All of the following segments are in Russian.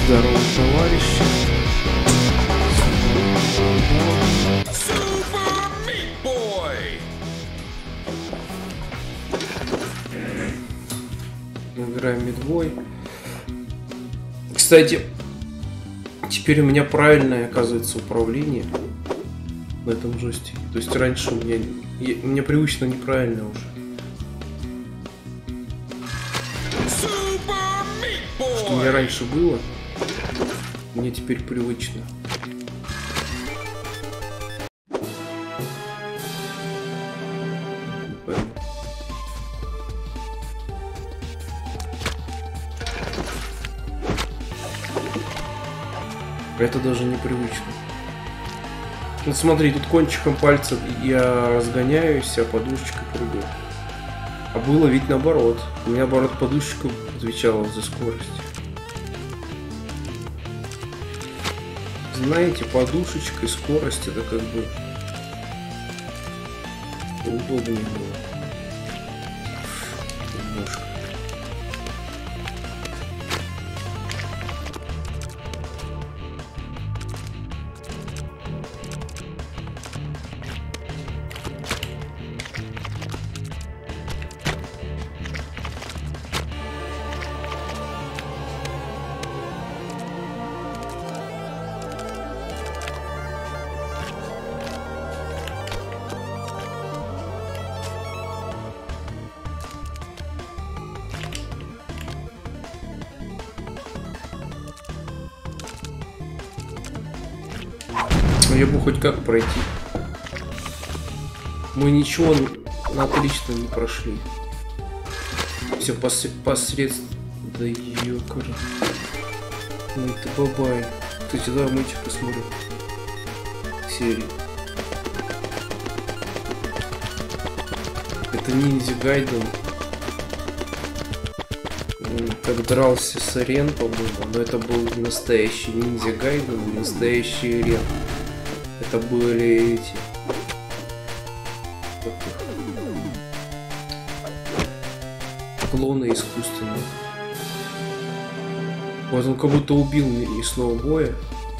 Здорово, товарищи. Играем Midway. Кстати, теперь у меня правильное, оказывается, управление на этом джойстике. То есть раньше мне привычно неправильно уже. Что у меня раньше было, мне теперь привычно. Это даже непривычно. Вот смотри, тут кончиком пальца я разгоняюсь, а подушечкой прыгаю. А было ведь наоборот. У меня, наоборот, подушечка отвечала за скорость. Знаете, подушечка и скорость — это как бы удобнее было. Немножко. Я бы хоть как пройти. Мы ничего на отлично не прошли. Все посредством. Да ёкара. Ну это бабай. Кстати, да, мультик посмотрим. Серии. Это Ниндзя Гайден. Как дрался с Рен, по-моему. Но это был настоящий Ниндзя Гайден и настоящий Рен. Это были эти... клоны искусственные. Вот он как будто убил мясного боя.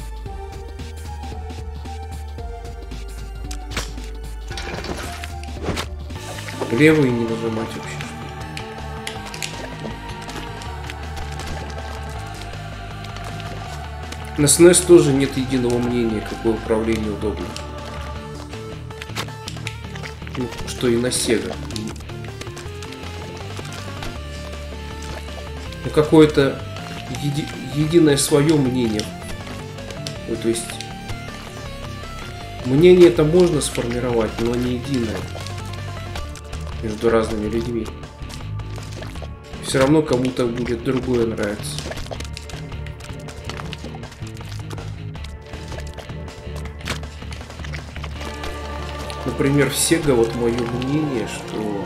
Левый не нажимать вообще. На SNES тоже нет единого мнения, какое управление удобно. Ну, что и на Sega. Ну, какое-то единое свое мнение. Вот, то есть мнение это можно сформировать, но не единое между разными людьми. Все равно кому-то будет другое нравиться. Например, в Sega вот мое мнение, что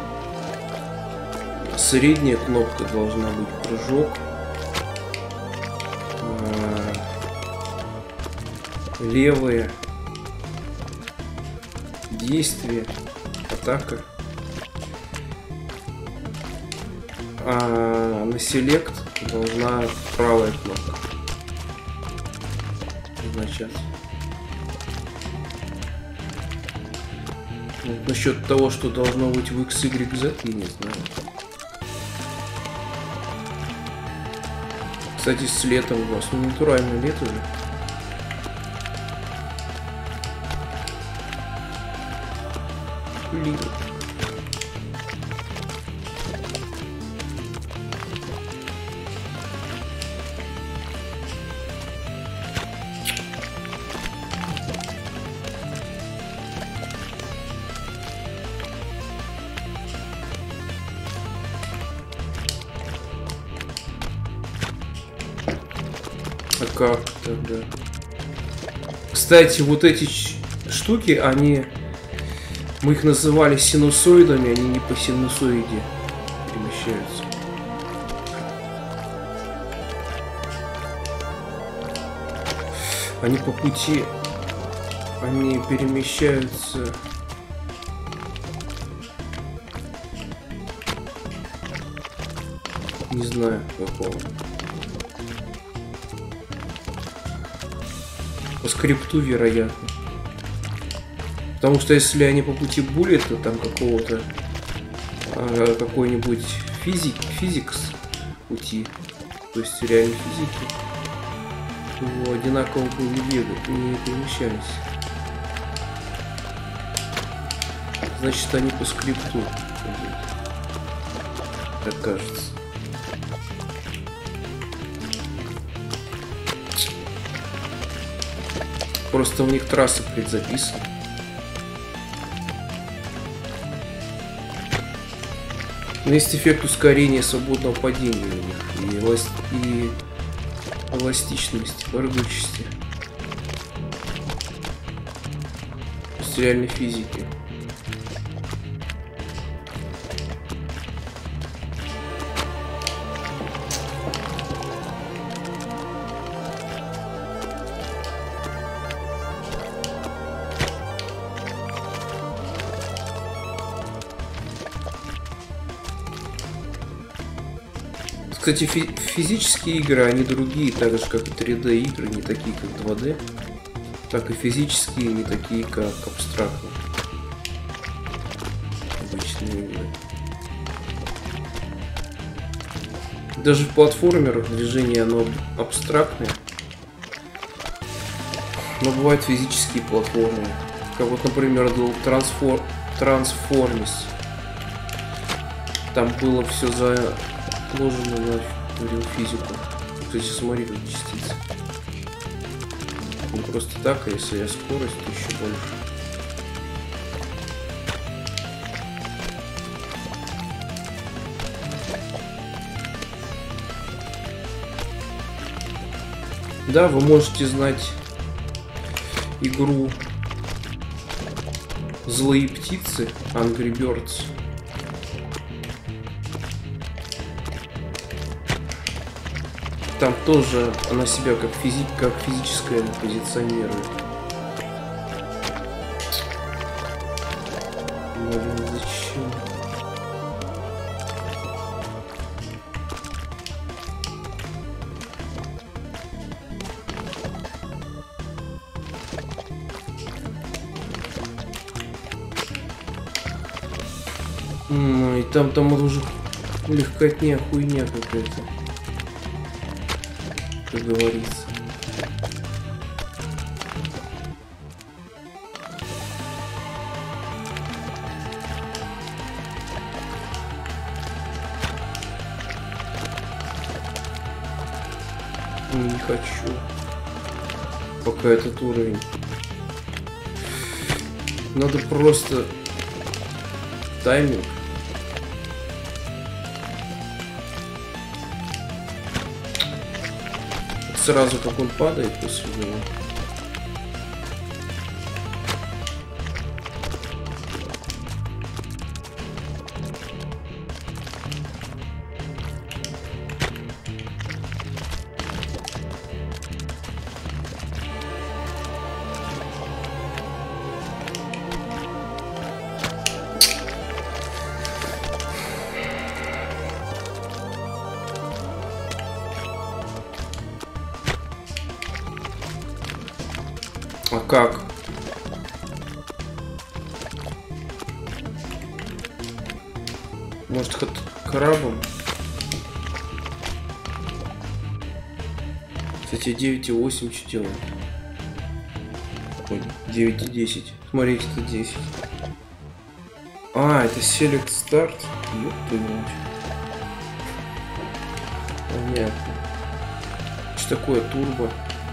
средняя кнопка должна быть прыжок, левая действие, атака, а на селект должна правая кнопка означать. Насчет того, что должно быть в X, Y, Z, я не знаю. Кстати, с летом у вас, ну, натурально лето же. Блин. А как тогда? Кстати, вот эти штуки, они... Мы их называли синусоидами, они не по синусоиде перемещаются. Они по пути... Они перемещаются... Не знаю, какого. По скрипту, вероятно. Потому что если они по пути буллета, там какого-то какой-нибудь физикс пути, то есть реальной физики, то одинаково бы не перемещались. Значит, они по скрипту ходят. Так кажется. Просто у них трасса предзаписана. Но есть эффект ускорения свободного падения у них и эластичности, прыгучести. То есть реальной физики. Кстати, физические игры, они другие, так же как и 3D игры, не такие как 2D, так и физические, не такие как абстрактные обычные игры. Даже в платформерах движение оно абстрактное, но бывают физические платформы, как вот, например, Transformers. Там было все заложено на физику. Кстати, смотри, как частицы. Не просто так, а если я скорость, то еще больше. Да, вы можете знать игру «Злые птицы» Angry Birds. Там тоже она себя как физическая позиционирует. Блин, зачем? И там уже легкотня, хуйня какая-то, как говорится. Не хочу. Пока этот уровень. Надо просто тайминг. Сразу как он падает после него. А как? Может, хоть крабом? Кстати, 9,8 что делает? Ой, 9,10. Смотрите, это 10. А, это Select Start. Ёб твою мать. Понятно. Что такое турбо?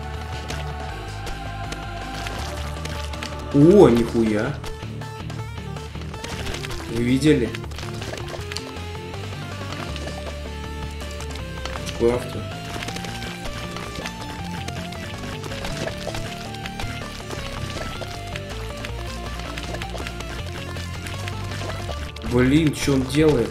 О, нихуя. Вы видели? Какой авто? Блин, что он делает?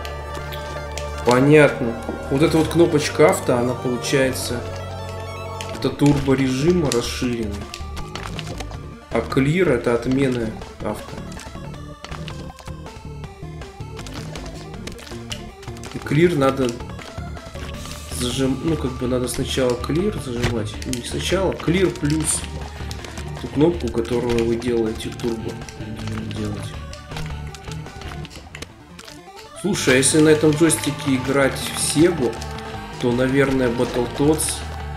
Понятно. Вот эта вот кнопочка авто, она получается автотурбо режима расширенный. А clear это отмена авто. И clear надо ну как бы надо сначала clear зажимать. Не сначала, clear плюс ту кнопку, которую вы делаете турбо. Делать. Слушай, а если на этом джойстике играть в Сегу, то, наверное, Battletoads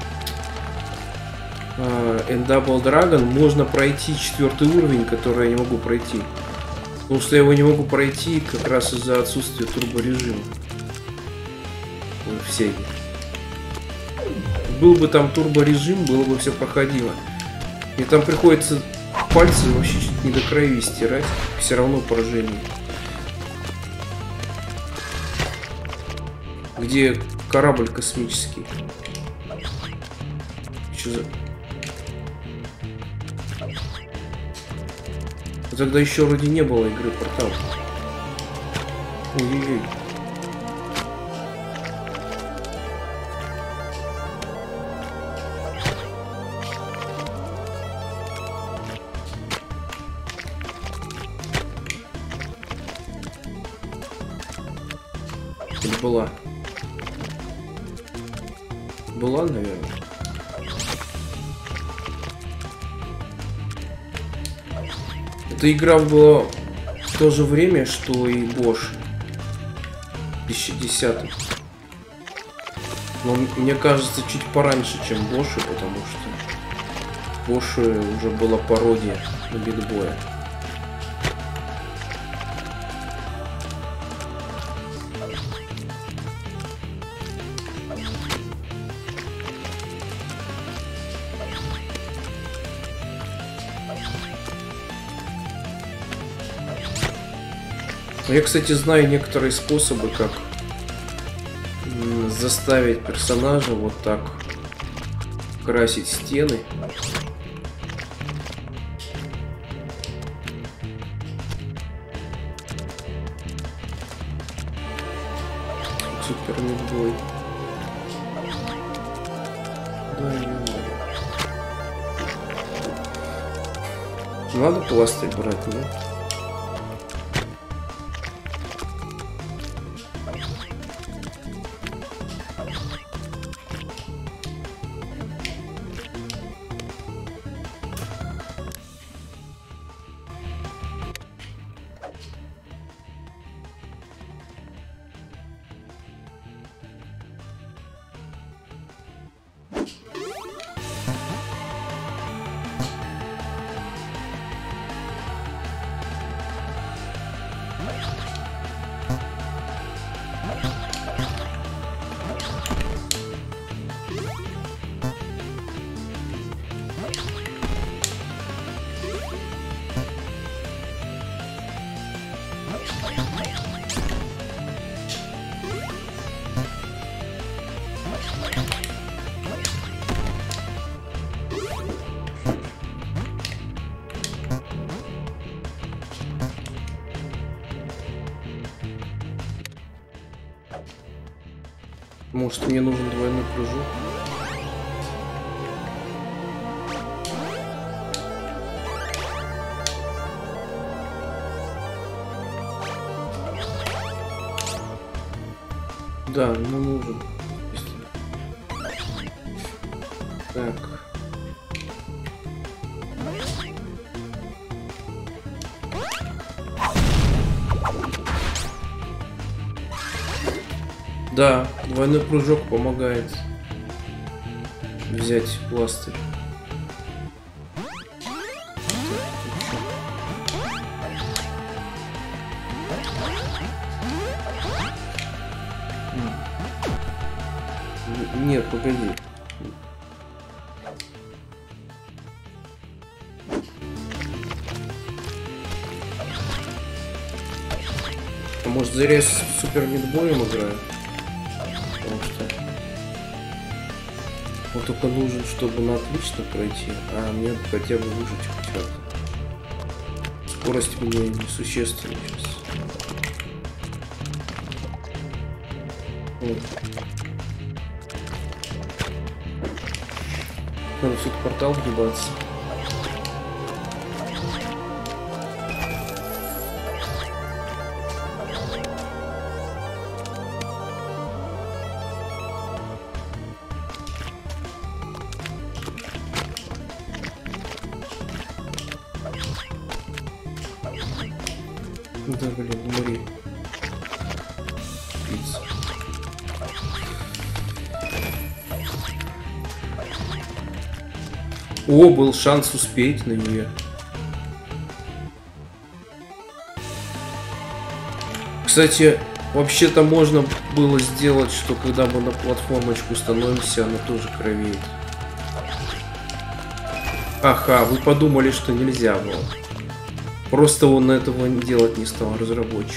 and Double Dragon можно пройти 4-й уровень, который я не могу пройти. Потому что я его не могу пройти как раз из-за отсутствия турборежима в Сеге. Был бы там турборежим, было бы все проходило. И там приходится пальцы вообще чуть не до крови стирать. Все равно поражение. Где корабль космический? Что за... Тогда еще вроде не было игры Портал. Ой-ой-ой. Или была? Была, наверное. Эта игра была в то же время, что и Bosch 2010. Но мне кажется, чуть пораньше, чем Bosch, потому что Bosch уже была пародия на Битбоя. Я, кстати, знаю некоторые способы, как заставить персонажа вот так красить стены. Супер Мидбой. Да, не надо. Надо пластырь брать, нет? Может, мне нужен двойной прыжок? Да, ну нужен. Так. Да, двойной прыжок помогает взять пластырь. Нет, погоди. А может, зря я с Супер Мидбоем играю? Потому что он только нужен, чтобы на отлично пройти, а мне хотя бы выжить хоть как-то. Скорость у меня несущественна сейчас. Вот. Надо в тот портал вгибаться. Да, блин, умри. Пицца. О, был шанс успеть на нее. Кстати, вообще-то можно было сделать, что когда мы на платформочку становимся, она тоже кровеет. Ага, вы подумали, что нельзя было. Просто он этого делать не стал, разработчик.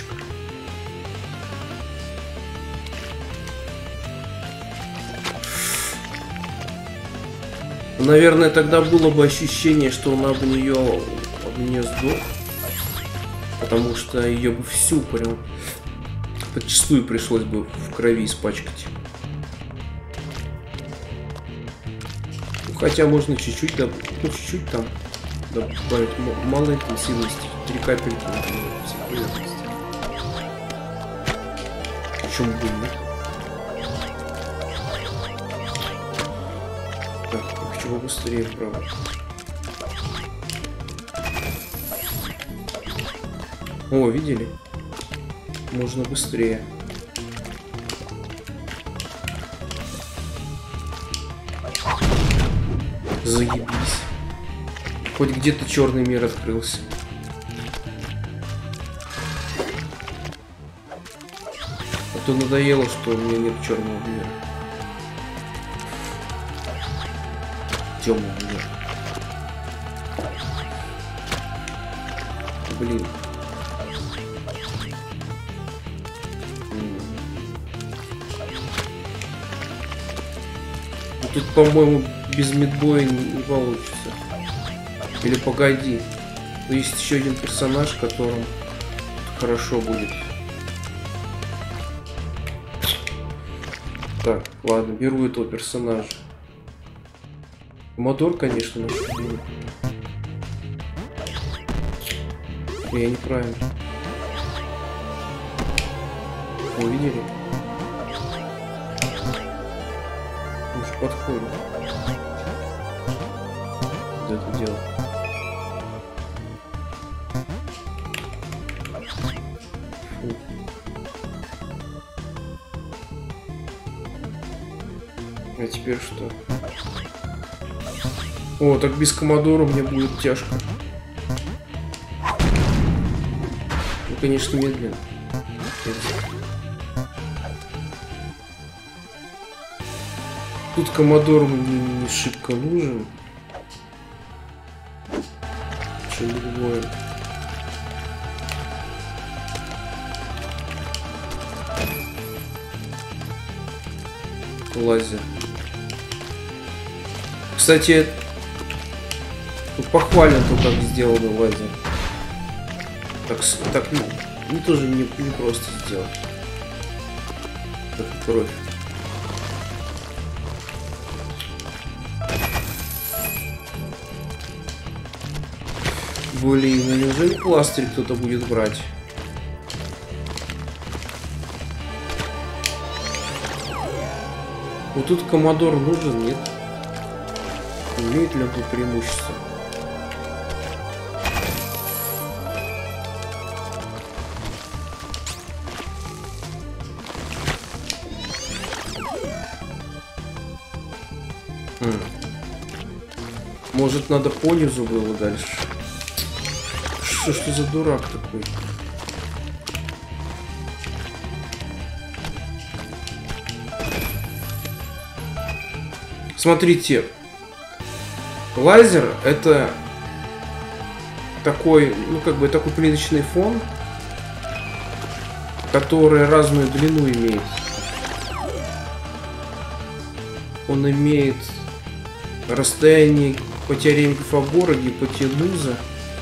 Наверное, тогда было бы ощущение, что он об нее сдох. Потому что ее бы всю прям подчистую пришлось бы в крови испачкать. Ну, хотя можно чуть-чуть, ну, чуть-чуть там добавить мало интенсивности, 3 капельки, например, всей Почему бы нет? Так, я хочу побыстрее вправо. О, видели? Можно быстрее. Заебись. Хоть где-то черный мир открылся. А то надоело, что у меня нет черного мира. Темного мира. Блин. Тут, по-моему, без мидбоя не получится. Или погоди. Но есть еще один персонаж, которым хорошо будет. Так, ладно, беру этого персонажа. Комодор, конечно, наш любимый. Я неправильно. Увидели? Уж подходит. Вот это дело. Фу. А теперь что? О, так без Комодора мне будет тяжко. Ну, конечно, медленно. Тут Комодор мне не шибко нужен. Чем другое. Лазер. Кстати, похвален то, как сделан лазер. Так не тоже не просто сделать. Так кровь. Блин, ну неужели пластырь кто-то будет брать? Вот тут Комодор нужен, нет? Имеет ли он тут преимущество? Может, надо по низу было дальше? Что за дурак такой? Смотрите, лазер это такой, ну как бы такой плиточный фон, который разную длину имеет. Он имеет расстояние по теореме Пифагора, гипотенуза.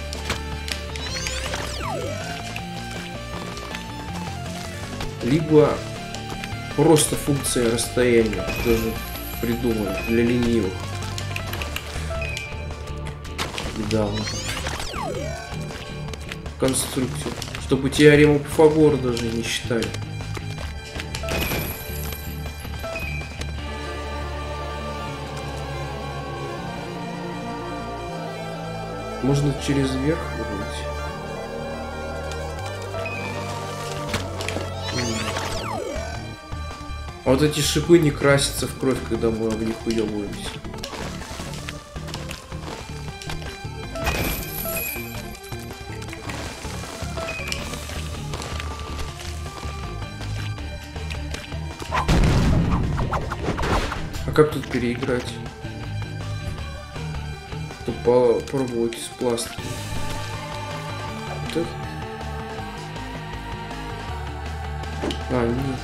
Либо просто функция расстояния, тоже придумана для ленивых. недавно. Конструктор. Чтобы теорему Пифагора даже не считали. Можно через верх выбрать. А вот эти шипы не красятся в кровь, когда мы в них уебываемся. А как тут переиграть? Попробовать с пластиком. Вот это? А, нет.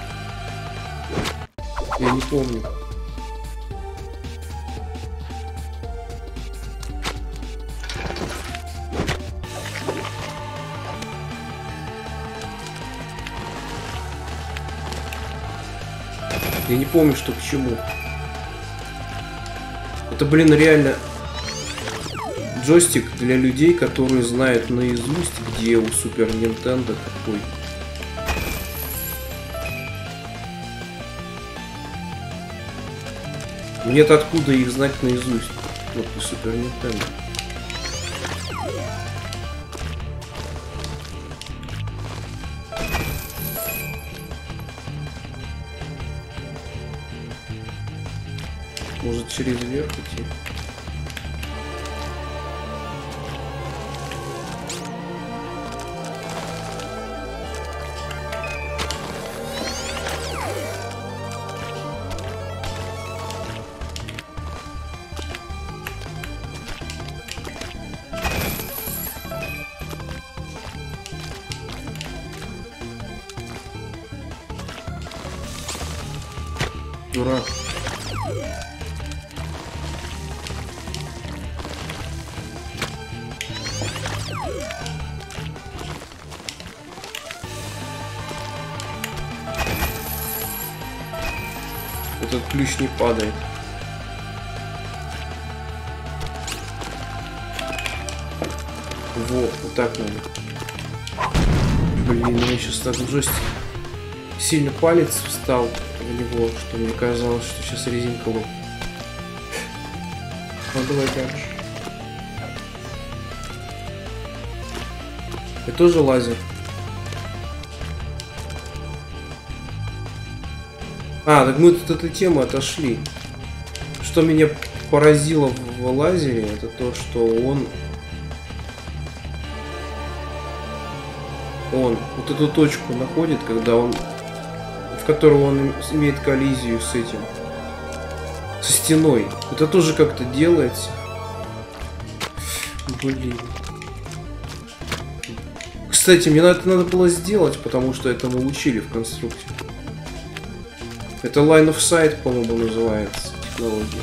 Я не помню. Я не помню, что к чему. Это, блин, реально джойстик для людей, которые знают наизусть, где у Супер Нинтендо какой. Мне-то откуда их знать наизусть? Вот у Супер Нинтендо. Может, через верх идти? Дурак. Этот ключ не падает. Во, вот так надо. Блин, я сейчас так в джойстик сильно палец встал в него, что мне казалось, что сейчас резинка лопнет. Ну давай дальше. Это тоже лазер. А, так мы тут от этой темы отошли. Что меня поразило в лазере, это то, что он вот эту точку находит, когда он, в которую он имеет коллизию с этим, со стеной. Это тоже как-то делается. Блин. Кстати, мне это надо было сделать, потому что это мы учили в конструкте. Это Line of Sight, по-моему, называется технология.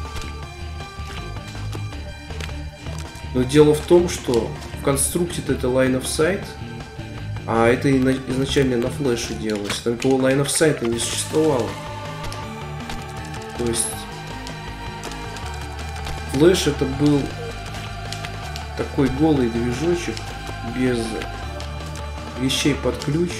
Но дело в том, что в конструкте это Line of Sight, а это изначально на флеше делалось. Такого Line of Sight не существовало. То есть флеш это был такой голый движочек без вещей под ключ.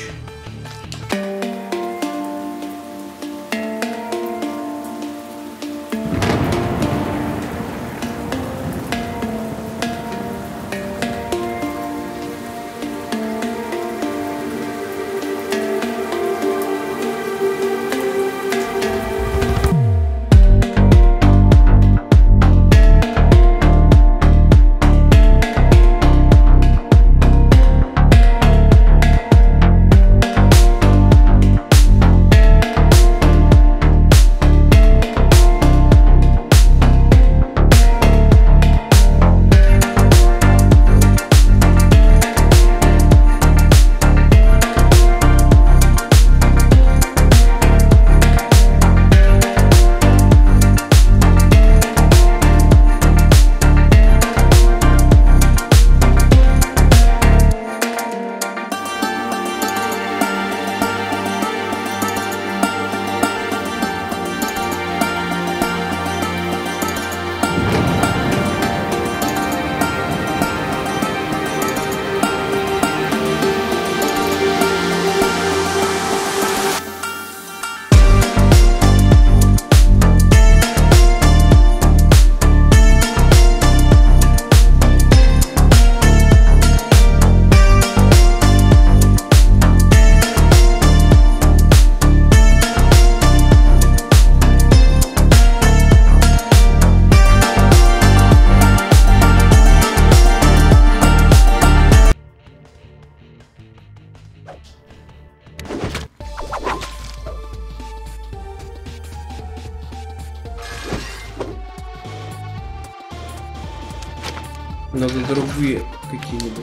Надо другие какие-нибудь.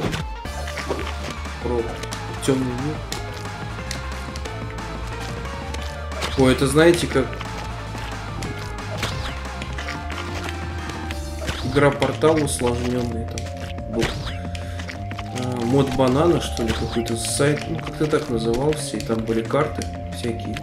Темный мир. Ой, это знаете как... Игра Портал усложненный там был. Мод банана, что ли, какой-то сайт, ну как-то так назывался, и там были карты всякие.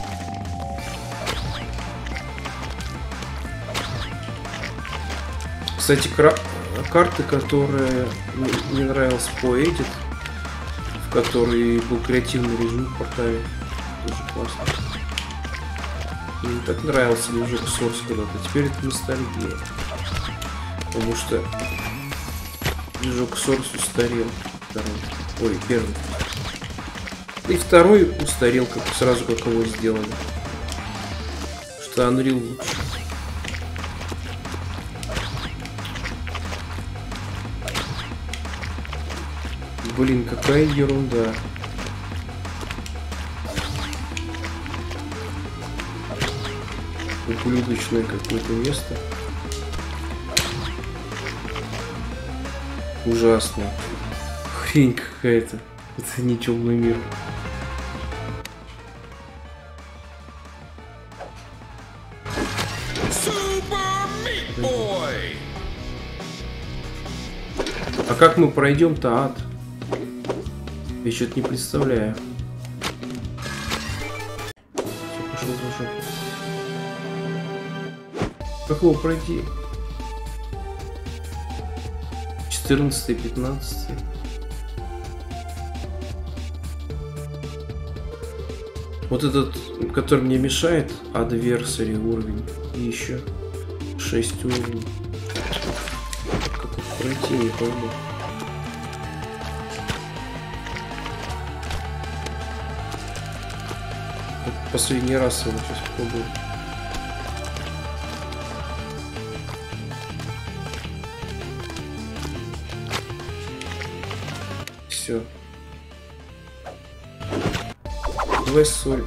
Кстати, карты, которые мне нравился по Edit, в которой был креативный режим в портале, тоже классно. Мне так нравился движок Source когда-то, теперь это ностальгия. Потому что движок Source устарел. Второй. Ой, первый. И второй устарел сразу, как его сделали. Что Unreal лучше. Блин, какая ерунда. Ублюдочное какое-то место. Ужасно. Хрень какая-то. Это не темный мир. А как мы пройдем-то ад? Я что-то не представляю. Все, пошел за жопу. Как его пройти? 14, 15. Вот этот, который мне мешает, Adversary уровень. И еще 6 уровней. Как это пройти, не пойму. Последний раз его сейчас попробую. Все. Давай соль.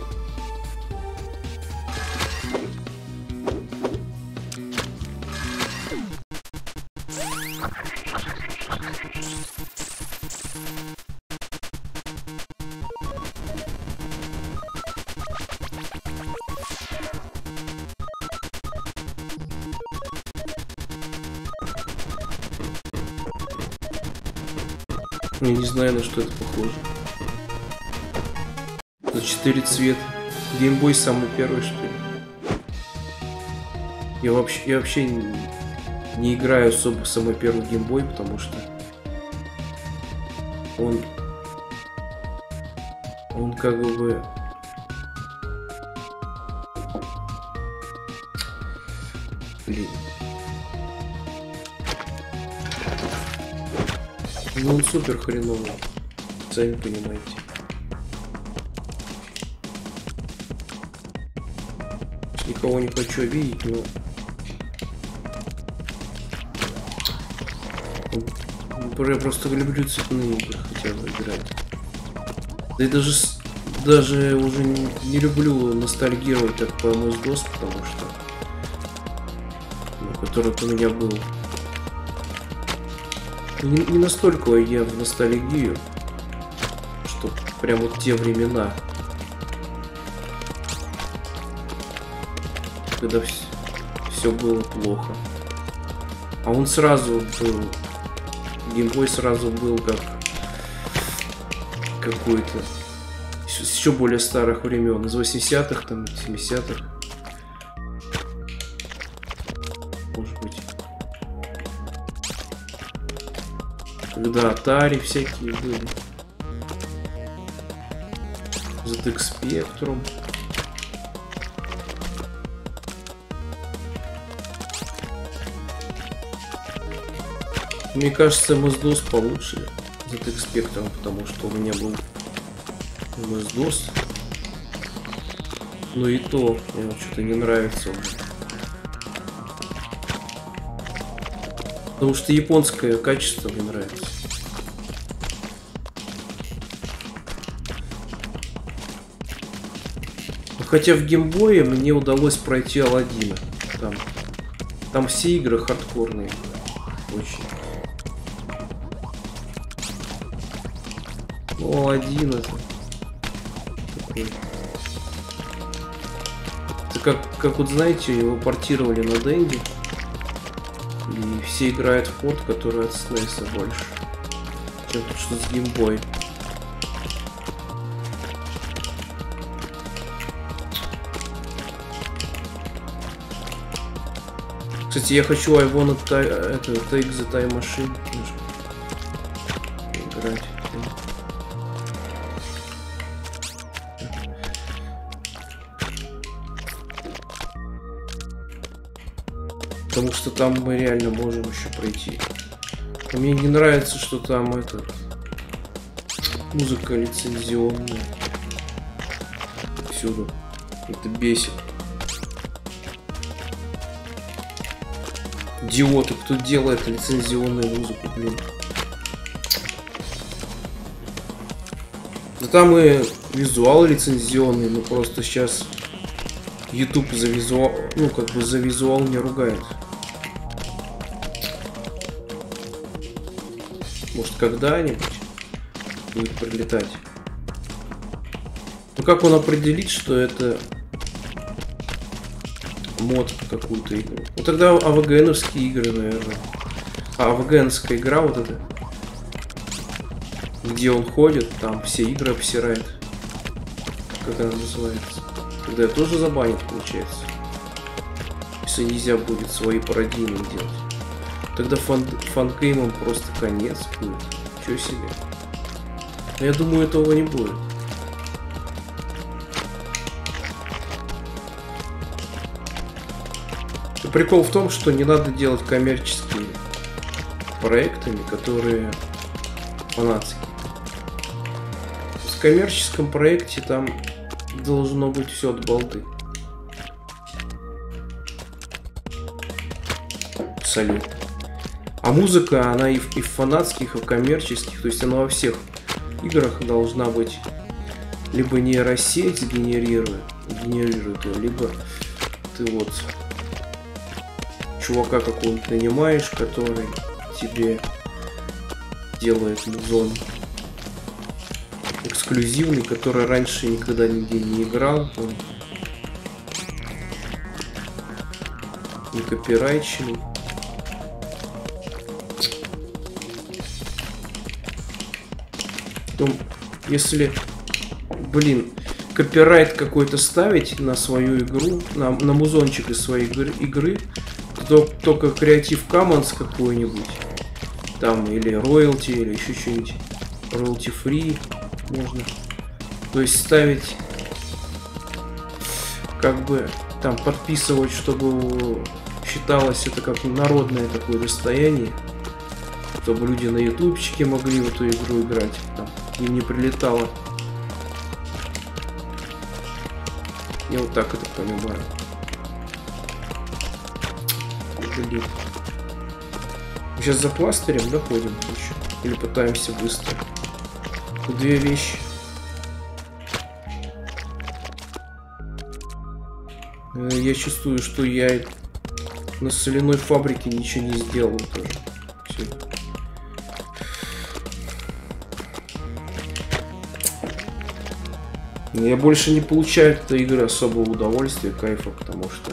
Я не знаю, на что это похоже. За 4 цвета. Геймбой самый первый, что ли? Я вообще не играю особо в самый первый геймбой, потому что он как бы... Блин. Ну он супер хреновый, сами понимаете. Никого не хочу обидеть, но... Я просто люблю цветные игры, хотя бы играть. Да и даже уже не люблю ностальгировать так по MS-DOS, потому что... Ну, который у меня был. Не настолько я в ностальгию, что прям вот те времена, когда все было плохо. А он сразу был, геймбой сразу был как какой-то с еще более старых времен, из 80-х, там, 70-х. Может быть. Когда Atari всякие были. ZX Spectrum. Мне кажется, MS-DOS получше ZX Spectrum, потому что у меня был MS-DOS. Но и то мне что-то не нравится уже. Потому что японское качество мне нравится. Хотя в геймбое мне удалось пройти Аладдина. Там все игры хардкорные. Очень. Ну, один это. Такой. Это как вот знаете, его портировали на Денди. И все играют в порт, который от SNES больше. Чем тут что с геймбой. Кстати, я хочу I wanna take the time machine играть. Потому что там мы реально можем еще пройти. А мне не нравится, что там это музыка лицензионная. Всюду. Это бесит. Идиоты, кто делает лицензионную музыку, блин. Да там и визуал лицензионный, но просто сейчас YouTube за визуал, ну как бы за визуал не ругает. Может когда-нибудь будет прилетать. Ну как он определит, что это мод какую-то игру? Ну тогда АВГНовские игры, наверное. А АВГНская игра вот эта, где он ходит, там все игры обсирает. Как она называется? Тогда я тоже забанит, получается. Если нельзя будет свои пародийные делать. Тогда фангеймам просто конец будет. Чё себе. Но я думаю, этого не будет. И прикол в том, что не надо делать коммерческие проектами, которые фанатские. В коммерческом проекте там должно быть все от балды. Абсолютно. А музыка, она и в фанатских, и в коммерческих, то есть она во всех играх должна быть либо нейросеть генерирует ее, либо ты вот чувака какого-нибудь нанимаешь, который тебе делает музон эксклюзивный, который раньше никогда нигде не играл, он не копирайченный. Потом, если, блин, копирайт какой-то ставить на свою игру, на музончик из своей игры, то только Creative Commons какой-нибудь, там, или royalty, или еще что-нибудь, royalty free можно. То есть ставить, как бы, там, подписывать, чтобы считалось это как народное такое достояние, чтобы люди на ютубчике могли в эту игру играть, там, им не прилетало. Я вот так это понимаю. Блин. Сейчас за пластырем доходим еще. Или пытаемся быстро. Тут две вещи. Я чувствую, что я на соляной фабрике ничего не сделал тоже. Все. Я больше не получаю от этой игры особого удовольствия, кайфа, потому что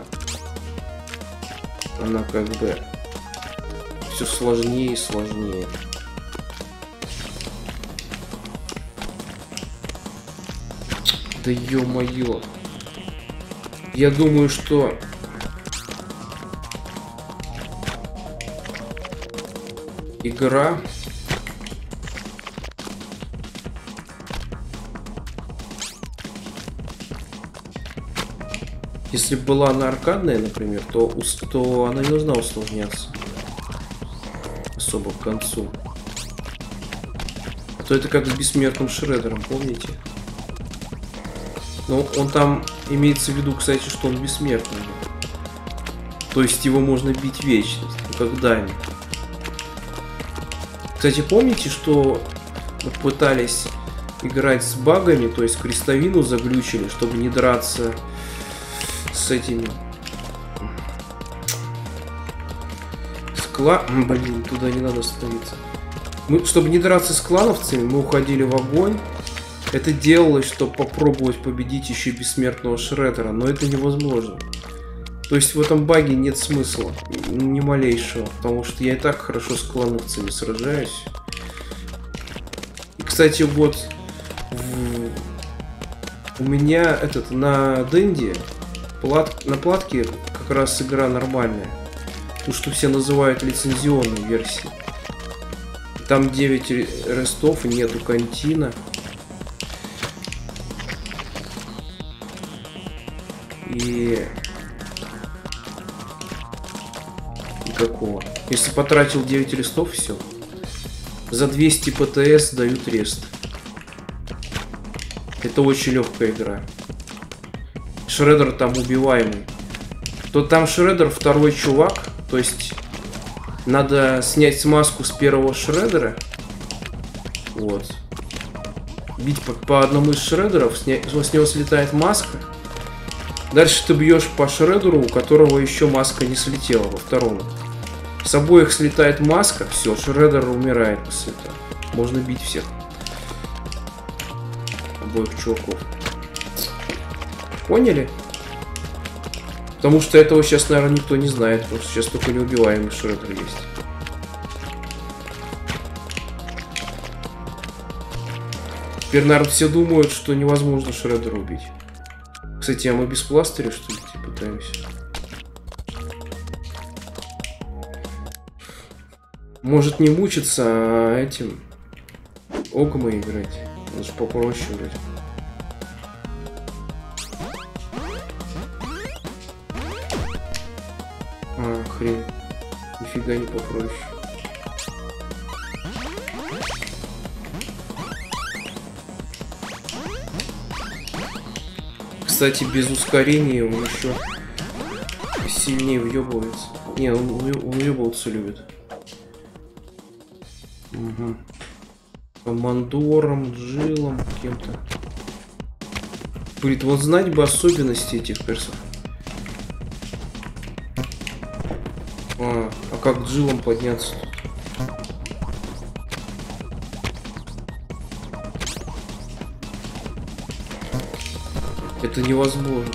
она как бы все сложнее и сложнее. Да ё-моё. Я думаю, что игра если бы была она аркадная, например, то она не должна усложняться особо к концу. А то это как с бессмертным Шреддером, помните? Но он там имеется в виду, кстати, что он бессмертный. То есть его можно бить вечность, когда-нибудь. Кстати, помните, что пытались играть с багами, то есть крестовину заглючили, чтобы не драться с этими блин, туда не надо становиться. Мы, чтобы не драться с клановцами, мы уходили в огонь. Это делалось, чтобы попробовать победить еще бессмертного Шреддера, но это невозможно. То есть в этом баге нет смысла, ни малейшего, потому что я и так хорошо с клановцами сражаюсь. И, кстати, вот у меня на Денди на платке как раз игра нормальная. То, что все называют лицензионной версией. Там 9 рестов и нету контина. И никакого. Если потратил 9 листов, все. За 200 ПТС дают рест. Это очень легкая игра. Шреддер там убиваемый. То там Шреддер второй чувак. То есть надо снять смазку с первого Шреддера. Вот. Бить по одному из Шреддеров. С него слетает маска. Дальше ты бьешь по Шреддеру, у которого еще маска не слетела, во втором. С обоих слетает маска, все, Шреддер умирает после этого. Можно бить всех. Обоих чуваков. Поняли? Потому что этого сейчас, наверное, никто не знает, потому что сейчас только неубиваемый Шреддер есть. Теперь, наверное, все думают, что невозможно Шреддера убить. Кстати, а мы без пластыря, что ли, пытаемся? Может не мучиться, а этим Огмой играть. Он же попроще вроде. А, хрень. Нифига не попроще. Кстати, без ускорения он еще сильнее въебывается. Не, он въебываться любит. Угу. Командором, Джилом, кем-то. Блин, вот знать бы особенности этих персов. А как Джилом подняться тут? Это невозможно.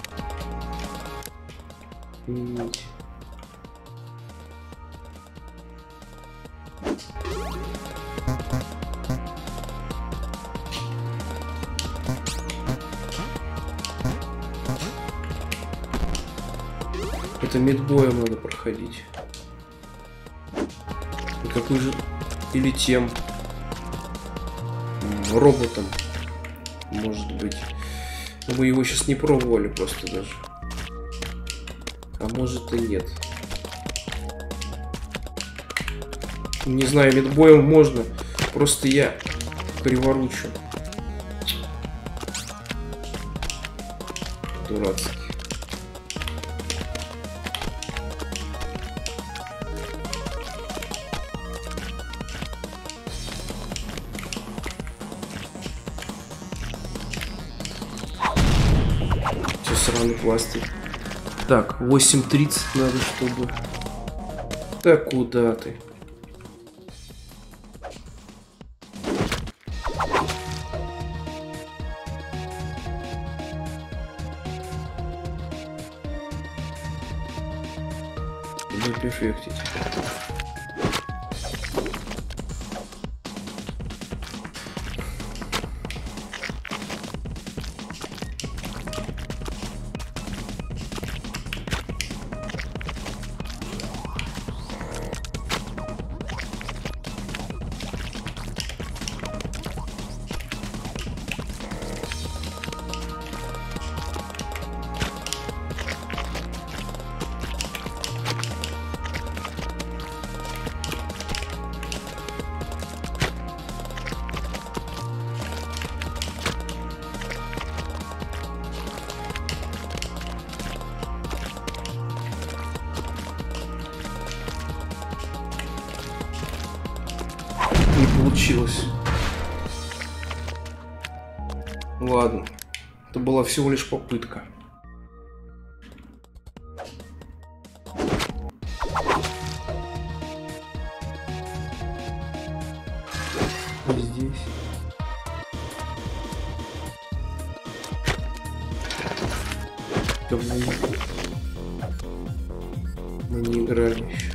Это медбоем надо проходить. И какой же... Или тем... роботом. Может быть. Но мы его сейчас не пробовали просто даже. А может и нет. Не знаю, медбоем можно. Просто я криворучу. Дурацкий. Сраный пластик. Так, 8:30 надо, чтобы... Так, куда ты? Буду перфектить. Получилось. Ладно. Это была всего лишь попытка. Вот здесь. Давно мы не играли еще.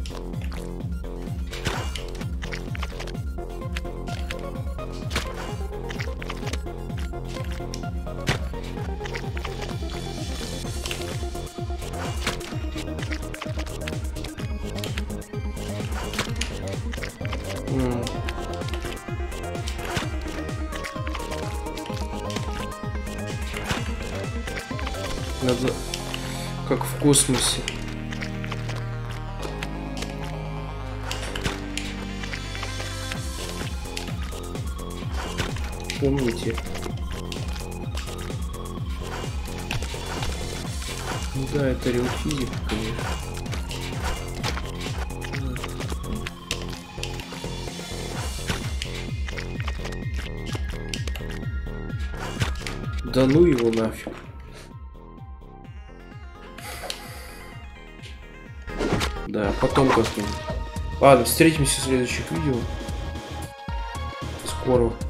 Надо как в космосе. Помните? Ну да, это реал физика, конечно. Да ну его нафиг. Да, потом как-нибудь. Ладно, встретимся в следующих видео. Скоро.